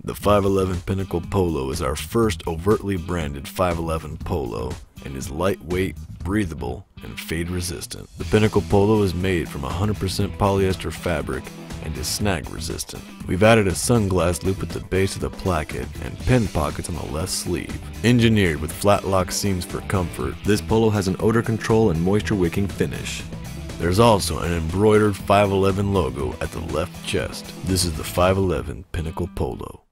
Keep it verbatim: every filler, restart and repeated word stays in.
The five eleven Pinnacle Polo is our first overtly branded five eleven Polo and is lightweight, breathable, and fade resistant. The Pinnacle Polo is made from one hundred percent polyester fabric and is snag resistant. We've added a sunglass loop at the base of the placket and pin pockets on the left sleeve. Engineered with flat lock seams for comfort, this polo has an odor control and moisture wicking finish. There's also an embroidered five eleven logo at the left chest. This is the five eleven Pinnacle Polo.